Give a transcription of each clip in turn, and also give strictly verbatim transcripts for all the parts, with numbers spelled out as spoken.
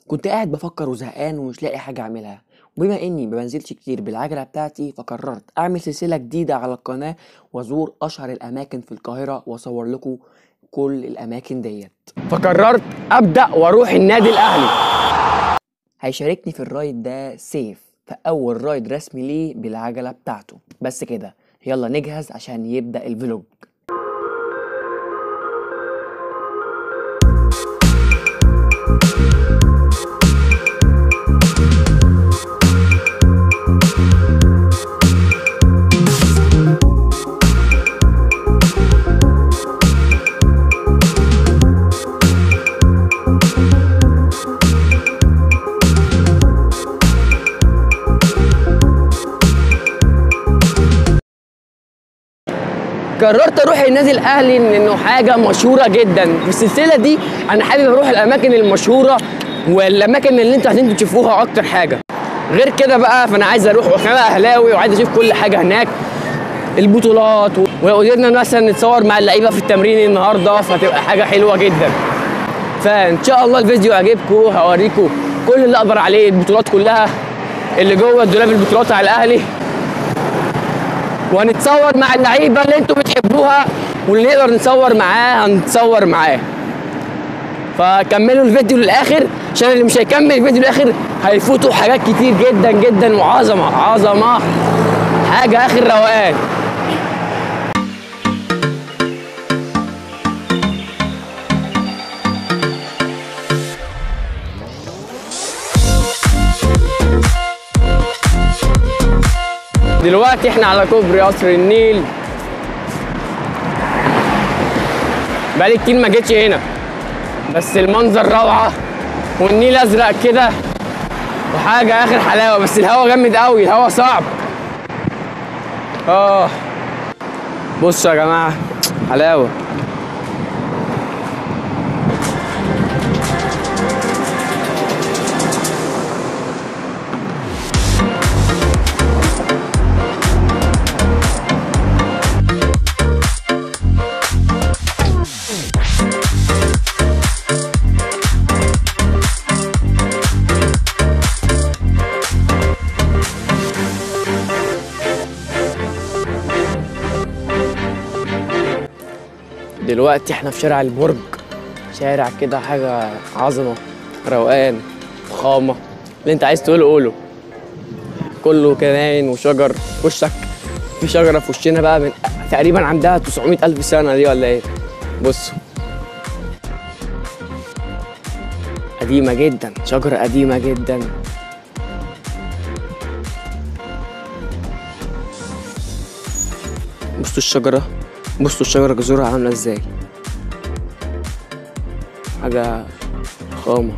كنت قاعد بفكر وزهقان ومش لاقي حاجة أعملها، وبما إني ما بنزلش كتير بالعجلة بتاعتي فقررت أعمل سلسلة جديدة على القناة وأزور أشهر الأماكن في القاهرة وأصور لكم كل الأماكن ديت. فقررت ابدا واروح النادي الاهلي. هيشاركني في الرايد ده سيف، فأول رايد رسمي ليه بالعجلة بتاعته. بس كده يلا نجهز عشان يبدأ الفلوج. قررت اروح النادي الاهلي لانه حاجه مشهوره جدا. في السلسله دي انا حابب اروح الاماكن المشهوره والاماكن اللي انتوا عايزين تشوفوها اكتر حاجه. غير كده بقى فانا عايز اروح وانا اهلاوي وعايز اشوف كل حاجه هناك، البطولات، ولو قدرنا مثلا نتصور مع اللعيبه في التمرين النهارده فهتبقى حاجه حلوه جدا. فان شاء الله الفيديو يعجبكم، هوريكم كل اللي اقدر عليه، البطولات كلها اللي جوه الدولاب، البطولات على الاهلي، وهنتصور مع اللعيبه اللي انتوا بتحبوها، واللي نقدر نصور معاه هنتصور معاه. فكملوا الفيديو للاخر عشان اللي مش هيكمل الفيديو للاخر هيفوتوا حاجات كتير جدا جدا وعظمه عظمه، حاجه اخر روقان. دلوقتي احنا على كوبري قصر النيل. بقالي كتير ما جيتش هنا، بس المنظر روعه والنيل ازرق كده وحاجه اخر حلاوه، بس الهوا جامد قوي، الهوا صعب. اه بصوا يا جماعه حلاوه. دلوقتي احنا في شارع البرج، شارع كده حاجة عظمة، روقان، فخامة، اللي انت عايز تقوله قوله. كله كمان وشجر في وشك، في شجرة في وشنا بقى من تقريبا عندها تسعمية ألف سنة دي ولا ايه؟ بصوا قديمة جدا، شجرة قديمة جدا. بصوا الشجرة، بصوا الشجرة جذورها عاملة ازاي، حاجة فخامة.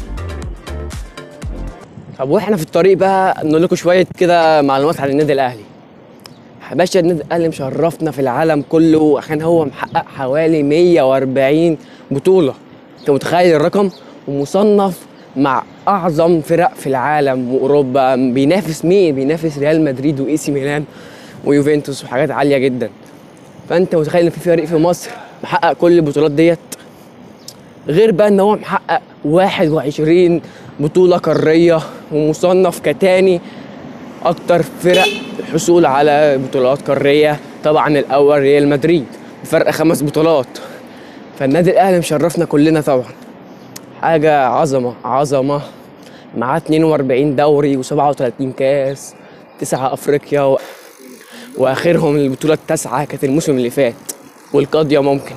طب واحنا في الطريق بقى نقول لكم شوية كده معلومات عن النادي الأهلي. يا باشا النادي الأهلي مشرفنا في العالم كله عشان هو محقق حوالي مية وأربعين بطولة، أنت متخيل الرقم؟ ومصنف مع أعظم فرق في العالم وأوروبا، بينافس مين؟ بينافس ريال مدريد وإي سي ميلان ويوفنتوس وحاجات عالية جدا. فانت متخيل ان في فريق في مصر محقق كل البطولات ديت؟ غير بقى ان هو محقق واحد وعشرين بطولة قارية ومصنف كتاني اكتر فرق الحصول على بطولات قارية. طبعا الاول ريال مدريد بفرق خمس بطولات. فالنادي الاهلي مشرفنا كلنا طبعا، حاجة عظمة عظمة. معاه اتنين وأربعين دوري وسبعة وتلاتين كاس، تسعة افريقيا و... واخرهم البطوله التاسعه كانت الموسم اللي فات، والقاضيه ممكن.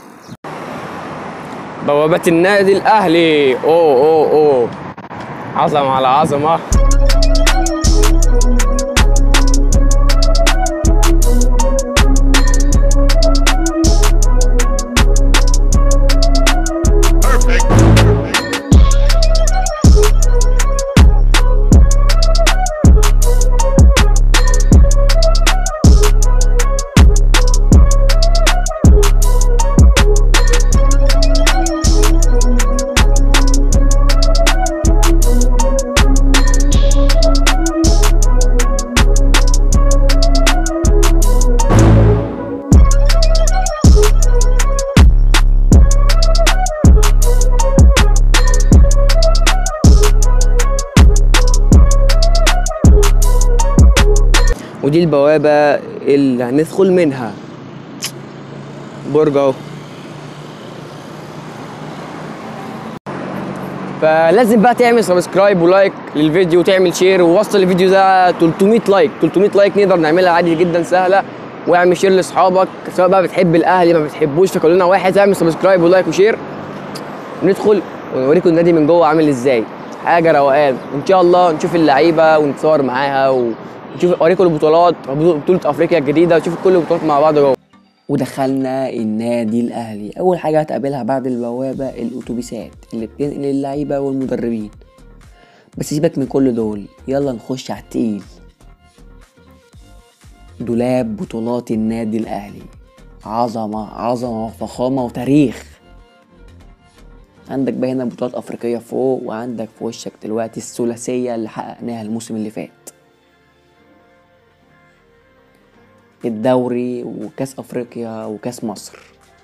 بوابات النادي الاهلي، اوه اوه اوه عظمه على عظمه. ودي البوابة اللي هندخل منها. برج اهو. فلازم بقى تعمل سبسكرايب ولايك للفيديو وتعمل شير ووصل الفيديو ده تلتمية لايك. تلتمية لايك نقدر نعملها عادي جدا سهله. واعمل شير لاصحابك سواء بقى بتحب الاهلي ما بتحبوش فكلنا واحد. اعمل سبسكرايب ولايك وشير ندخل ونوريكم النادي من جوه عامل ازاي. حاجه روقان. وان شاء الله نشوف اللعيبه ونتصور معاها ونشوف اوريكم البطولات بطوله افريقيا الجديده ونشوف كل البطولات مع بعض جوه. ودخلنا النادي الاهلي. اول حاجه هتقابلها بعد البوابه الاتوبيسات اللي بتنقل اللعيبه والمدربين. بس سيبك من كل دول، يلا نخش على التقيل. دولاب بطولات النادي الاهلي. عظمه عظمه وفخامه وتاريخ. عندك بقى هنا بطولات افريقيه فوق، وعندك في وشك دلوقتي الثلاثيه اللي حققناها الموسم اللي فات، الدوري وكاس افريقيا وكاس مصر.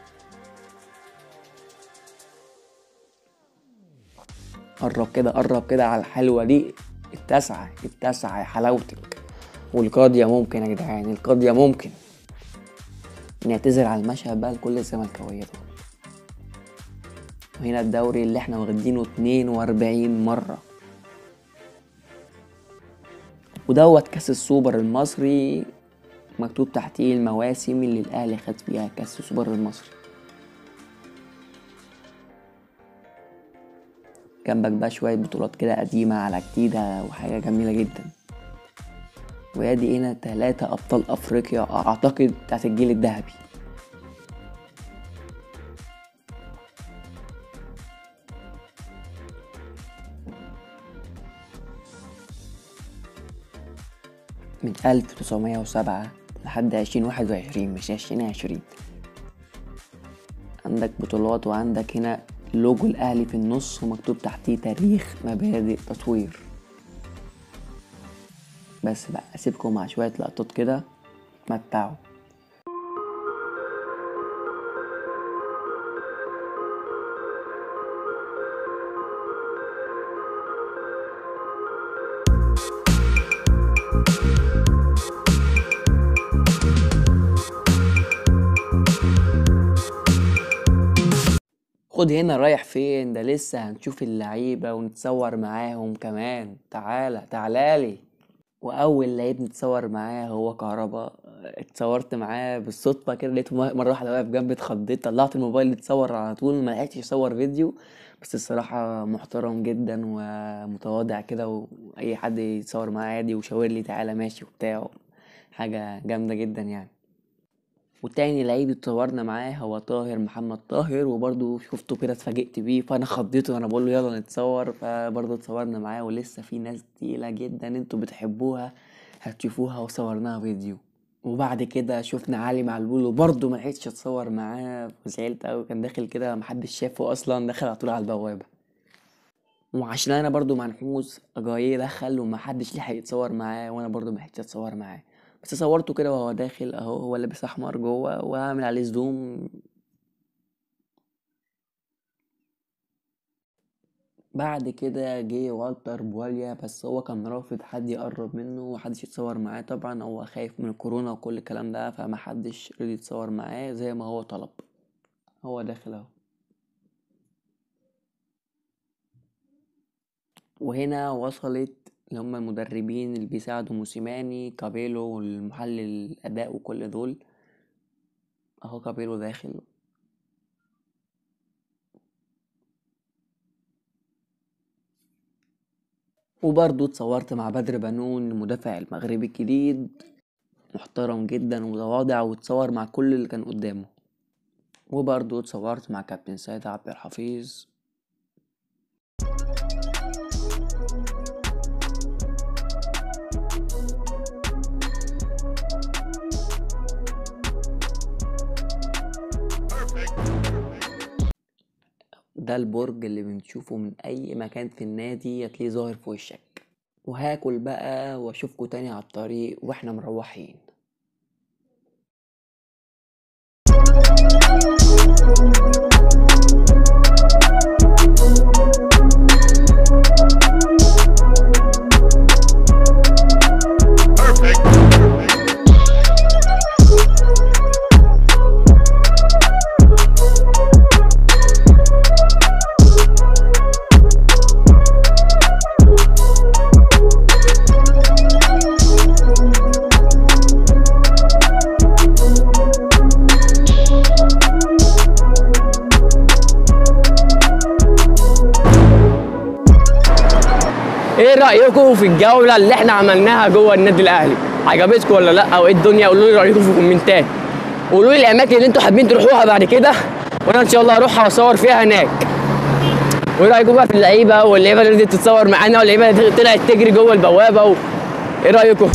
قرب كده قرب كده على الحلوه دي. التاسعه التاسعه يا حلاوتك. والقاضيه ممكن يا جدعان، القاضيه ممكن. نعتذر على المشهد بقى لكل الزملكاويه دول. وهنا الدوري اللي احنا واخدينه اتنين واربعين مره. ودوت كاس السوبر المصري مكتوب تحتيه المواسم اللي الاهلي خد فيها كاس السوبر المصري. جنبك بقى شويه بطولات كده قديمه على جديده وحاجه جميله جدا. وادي هنا تلاتة ابطال افريقيا اعتقد بتاعت الجيل الذهبي. من ألف وتسعمية وسبعة لحد عشرين واحد وعشرين مش عشرين عشرين. عندك بطولات وعندك هنا لوجو الاهلي في النص ومكتوب تحتيه تاريخ مبادئ تطوير. بس بقى اسيبكم مع شوية لقطات كده متعوا. خد هنا رايح فين؟ ده لسه هنشوف اللعيبة ونتصور معاهم كمان. تعالى تعالالي. واول لعيب نتصور معاه هو كهربا. اتصورت معاه بالصدفة كده، لقيته مرة واحدة واقف جنبي اتخضيت، طلعت الموبايل اتصور على طول، ما لحقتش اصور فيديو. بس الصراحة محترم جدا ومتواضع كده، واي حد يتصور معاه عادي وشاور لي تعالى ماشي وبتاع. حاجة جامدة جدا يعني. والتاني لعيب اتصورنا معاه هو طاهر محمد طاهر، وبرضه شفته كده اتفاجئت بيه فانا خضيته وانا بقول له يلا نتصور، فبرضه اتصورنا معاه. ولسه في ناس تقيله جدا انتوا بتحبوها هتشوفوها وصورناها فيديو. وبعد كده شفنا علي معلول وبرضه ملحقتش اتصور معاه وزعلت اوي، كان داخل كده محدش شافه اصلا، داخل على طول على البوابه. وعشان انا برضه منحوس جاي دخل ومحدش لحق يتصور معاه، وانا برضه ملحقتش اتصور معاه. بس صورته كده وهو داخل اهو، هو لابس احمر جوه، وهعمل عليه زوم. بعد كده جه والتر بواليا، بس هو كان رافض حد يقرب منه ومحدش يتصور معاه. طبعا هو خايف من الكورونا وكل الكلام ده، فمحدش رضي يتصور معاه زي ما هو طلب. هو داخل اهو. وهنا وصلت اللي هم المدربين اللي بيساعدوا موسيماني، كابيلو والمحلل الاداء وكل دول. اهو كابيلو داخل. وبرضو اتصورت مع بدر بنون المدافع المغربي الجديد، محترم جدا ومتواضع، واتصور مع كل اللي كان قدامه. وبرضو اتصورت مع كابتن سيد عبد الحفيظ. ده البرج اللي بنشوفه من اي مكان في النادي هتلاقيه ظاهر في وشك. وهاكل بقى واشوفكوا تاني على الطريق واحنا مروحين. Perfect. ايه رايكم في الجوله اللي احنا عملناها جوه النادي الاهلي؟ عجبتكم ولا لا؟ وايه الدنيا؟ قولوا لي رايكم في الكومنتات، قولوا لي الاماكن اللي انتوا حابين تروحوها بعد كده، وانا ان شاء الله هروح اصور فيها هناك. وايه رايكم بقى في اللعيبه واللعيبه اللي نزلت تتصور معانا واللعيبه اللي طلعت تجري جوه البوابه و... ايه رايكم؟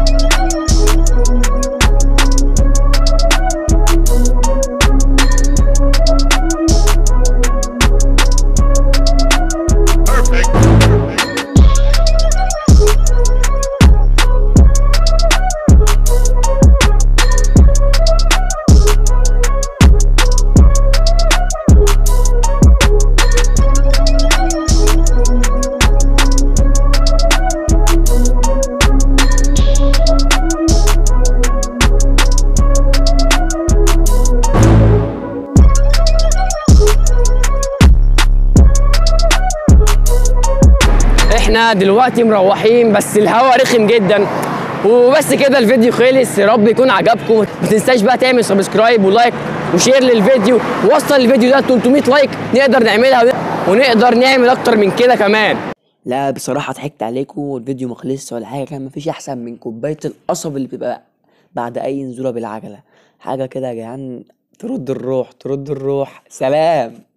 احنا دلوقتي مروحين بس الهوا رخم جدا. وبس كده الفيديو خلص، يا رب يكون عجبكم. ما تنساش بقى تعمل سبسكرايب ولايك وشير للفيديو، ووصل الفيديو ده ثلاثمية لايك نقدر نعملها ونقدر نعمل اكتر من كده كمان. لا بصراحة ضحكت عليكم والفيديو ما خلصش ولا حاجة، كان مفيش أحسن من كوباية القصب اللي بتبقى بعد أي نزولة بالعجلة. حاجة كده يا جدعان ترد الروح، ترد الروح. سلام.